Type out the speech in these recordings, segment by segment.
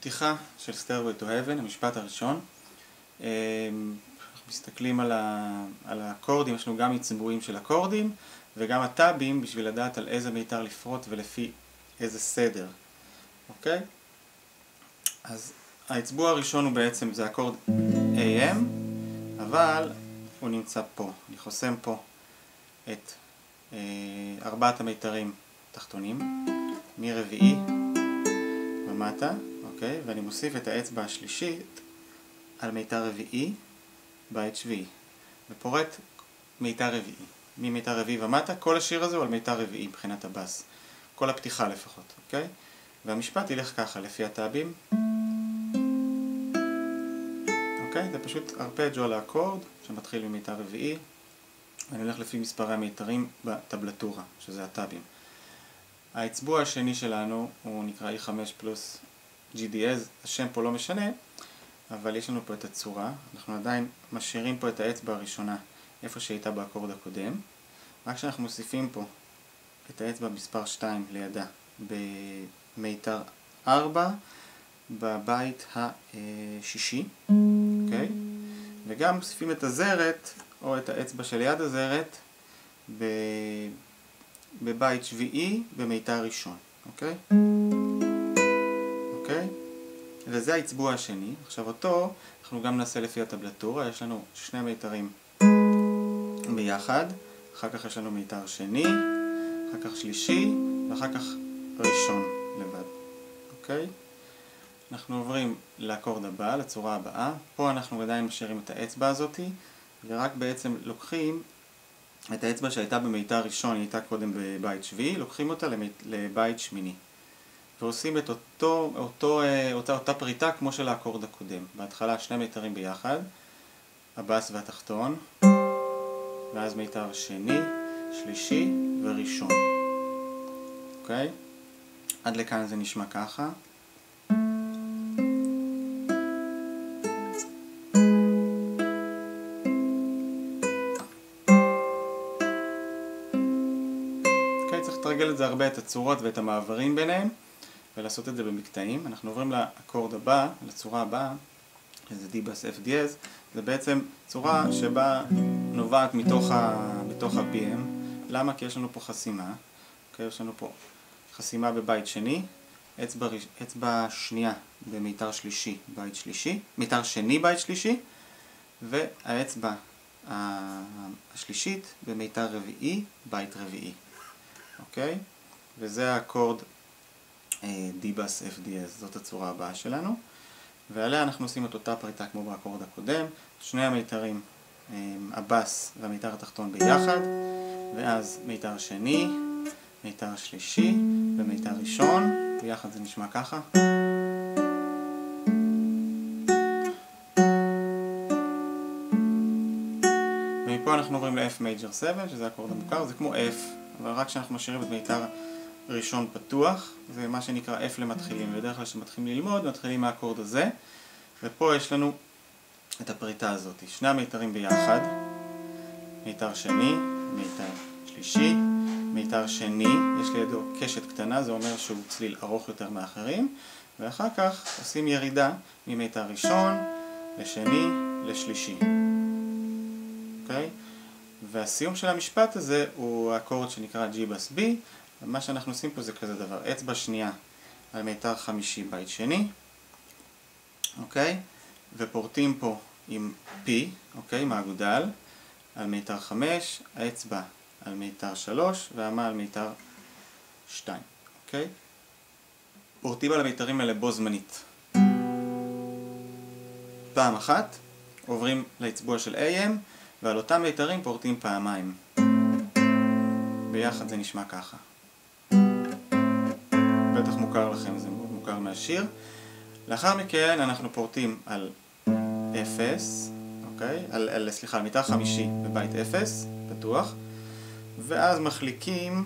פתיחה של Stairway to Heaven, המשפט הראשון. אנחנו מסתכלים על האקורדים, יש לנו גם עצבועים של אקורדים וגם הטאבים בשביל לדעת על איזה מיתר לפרוט ולפי איזה סדר. אוקיי? אז העצבוע הראשון הוא בעצם, זה אקורד AM, אבל הוא נמצא פה. אני חוסם פה את ארבעת המיתרים תחתונים, מרביעי ומטה, אוקיי? ואני מוסיף את האצבע השלישית על מיתר רביעי, בית שביעי, ופורט מיתר רביעי. ממיתר רביעי ומטה, כל השיר הזה הוא על מיתר רביעי מבחינת הבאס. כל הפתיחה לפחות, אוקיי? והמשפט ילך ככה, לפי הטאבים. אוקיי? זה פשוט ארפג'ו על האקורד, שמתחיל ממיתר רביעי, ואני הולך לפי מספרי המיתרים בטבלטורה, שזה הטאבים. העצבוע השני שלנו הוא נקרא E5 פלוס GDS, השם פה לא משנה, אבל יש לנו פה את הצורה. אנחנו עדיין משאירים פה את האצבע הראשונה איפה שהייתה באקורד הקודם, רק שאנחנו מוסיפים פה את האצבע מספר 2 לידה במיתר 4 בבית השישי, אוקיי? וגם מוסיפים את הזרת או את האצבע שליד הזרת בבית שביעי במיתר ראשון, אוקיי? אוקיי? וזה העצבוע השני. עכשיו אותו אנחנו גם נעשה לפי הטבלטורה. יש לנו שני מיתרים ביחד, אחר כך יש לנו מיתר שני, אחר כך שלישי, ואחר כך ראשון לבד, אוקיי? אנחנו עוברים לאקורד הבא, לצורה הבאה. פה אנחנו עדיין משאירים את האצבע הזאתי, ורק בעצם לוקחים את האצבע שהייתה במיתר ראשון, היא הייתה קודם בבית שביעי, לוקחים אותה לבית שמיני. ועושים את אותה פריטה כמו של האקורד הקודם. בהתחלה שני מיתרים ביחד, הבאס והתחתון, ואז מיתר שני, שלישי וראשון. אוקיי? עד לכאן זה נשמע ככה. צריך לתרגל את זה הרבה, את הצורות ואת המעברים ביניהם, ולעשות את זה במקטעים. אנחנו עוברים לאקורד הבא, לצורה הבאה, שזה דיבאס FDS. זה בעצם צורה שבה נובעת מתוך ה-BM. למה? כי יש לנו פה חסימה. אוקיי, יש לנו פה חסימה בבית שני, אצבע שנייה במיתר שלישי, בית שלישי, מיתר שני, בית שלישי, והאצבע השלישית במיתר רביעי, בית רביעי. אוקיי? וזה האקורד דיבאס FDS, זאת הצורה הבאה שלנו. ועליה אנחנו עושים את אותה פריטה כמו באקורד הקודם, שני המיתרים, הבאס והמיתר התחתון ביחד, ואז מיתר שני, מיתר שלישי ומיתר ראשון, ביחד זה נשמע ככה. ומפה אנחנו עוברים ל-F major 7, שזה האקורד המוכר, זה כמו F, אבל רק שאנחנו משאירים את מיתר ראשון פתוח, זה מה שנקרא F למתחילים. בדרך כלל כשמתחילים ללמוד, מתחילים מהאקורד הזה, ופה יש לנו את הפריטה הזאת. שני המיתרים ביחד, מיתר שני, מיתר שלישי, מיתר שני, יש לידו קשת קטנה, זה אומר שהוא צליל ארוך יותר מאחרים, ואחר כך עושים ירידה ממיתר ראשון לשני לשלישי. אוקיי? והסיום של המשפט הזה הוא האקורד שנקרא G-Bass B. מה שאנחנו עושים פה זה כזה דבר, אצבע שנייה על מיתר חמישי בית שני, אוקיי? ופורטים פה עם P, אוקיי? מהגודל, על מיתר 5, האצבע על מיתר 3 והמה על מיתר 2, אוקיי? פורטים על המיתרים האלה בו זמנית. פעם אחת, עוברים לעצבוע של AM, ועל אותם מיתרים פורטים פעמיים. ביחד זה נשמע ככה. בטח מוכר לכם, זה מאוד מוכר מהשיר. לאחר מכן אנחנו פורטים על 0, אוקיי? סליחה, על מיתר חמישי בבית 0, פתוח, ואז מחליקים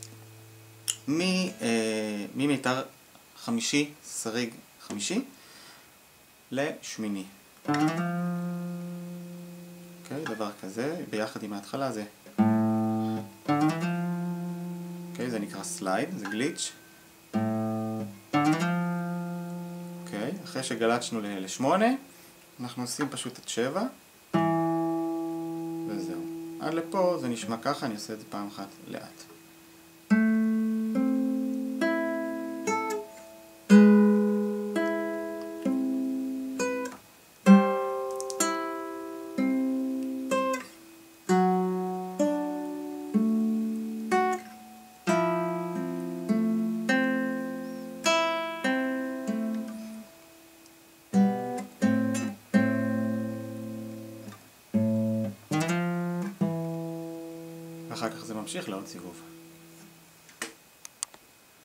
ממיתר חמישי, שריג חמישי, לשמיני. אוקיי, דבר כזה, ביחד עם ההתחלה זה. אוקיי, זה נקרא סלייד, זה גליץ'. אוקיי. אחרי שגלצנו ל-8, אנחנו עושים פשוט את 7, וזהו. עד לפה זה נשמע ככה, אני עושה את זה פעם אחת לאט. ואחר כך זה ממשיך לעוד סיבוב.